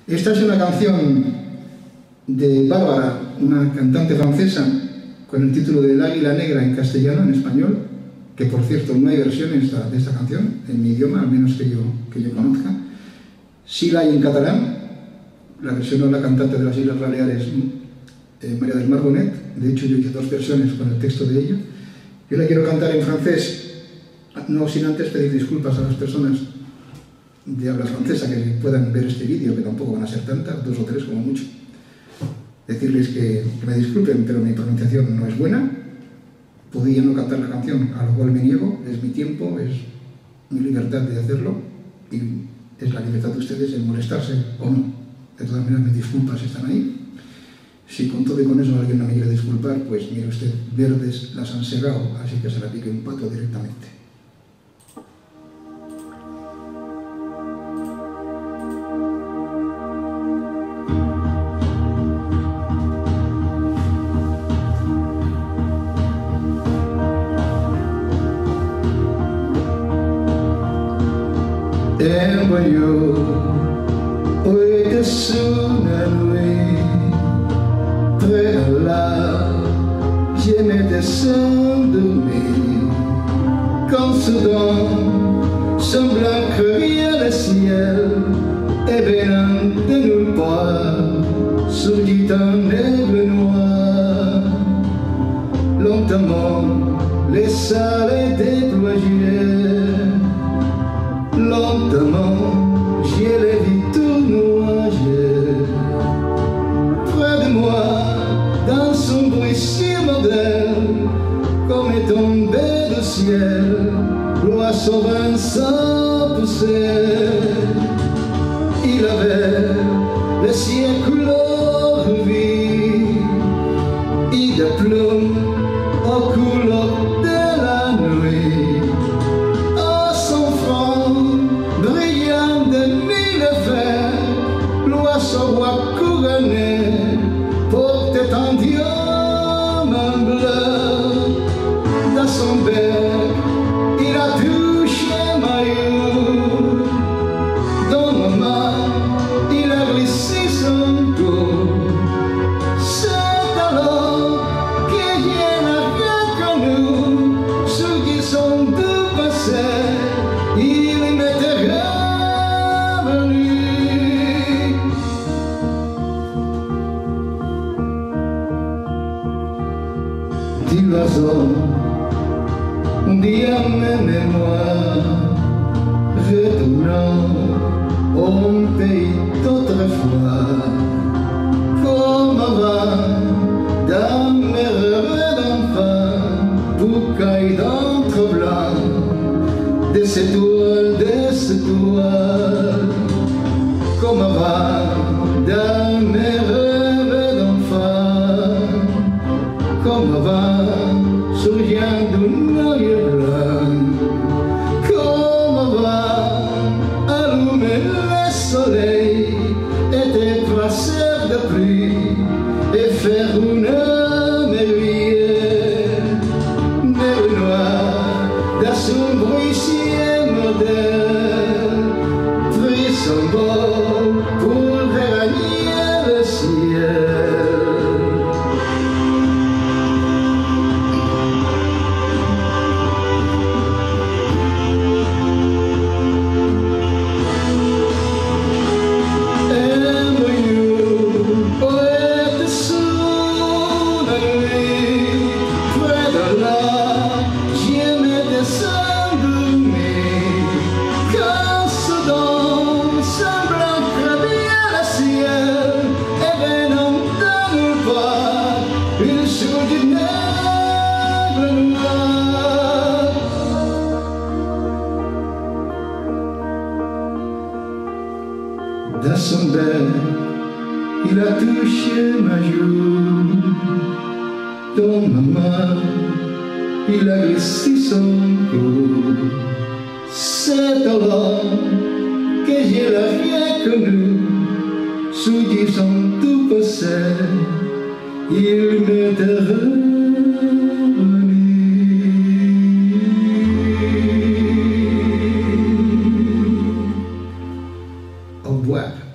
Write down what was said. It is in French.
Esta es una canción de Bárbara, una cantante francesa, con el título de El Águila Negra en castellano, en español, que por cierto no hay versiones de esta canción, en mi idioma, al menos que yo conozca. Sí la hay en catalán, la versionó la cantante de las Islas Baleares, María del Mar Bonet. De hecho yo hice dos versiones con el texto de ella. Yo la quiero cantar en francés, no sin antes pedir disculpas a las personas de habla francesa que puedan ver este vídeo, que tampoco van a ser tantas, 2 o 3 como mucho. Decirles que me disculpen, pero mi pronunciación no es buena. Podía no cantar la canción, a lo cual me niego. Es mi tiempo, es mi libertad de hacerlo y es la libertad de ustedes en molestarse o no. De todas maneras, mis disculpas están ahí. Si con todo y con eso alguien no me quiere disculpar, pues mire usted, verdes las han segado, así que se la pique un pato directamente. Envoyó au-dessus la nuit, près de là, je me descendis, comme soudain, semblant crever le ciel, et venant de nulle part, surgit un aigle noir, lentement, les salles déployées. Lentement, je les vis tournoyer. Près de moi, dans son bruit si moderne, comme est tombé du ciel, l'oiseau vint sans pousser. Il avait le ciel couleur vie, et des plumes aux couleurs de la nuit. L'oiseau voit couronné, portait un diamant bleu. Dans son bec, il a touché ma joue. Dans ma main, il a glissé son cou. C'est alors que je l'ai reconnu, ceux qui sont du passé, il m'était revenu. Dit l'oiseau, un dia mes mémoires, retournant au pays d'autrefois, comme avant, dans mes rêves d'enfant, boucaille d'entre blancs, des étoiles, comme avant, dans mes rêves d'enfant, comme avant, souriant d'un œil blanc, comme avant, allumer le soleil, était traceur de pluie, et faire une merveille, mer noire, dans son bruit moderne, frisson beau pour gagner le ciel. Dans son bec, il a touché ma joue. Dans ma main, il a glissé son cou. C'est alors que je l'ai reconnu, sous son tout passé, il m'était revenu. Au revoir.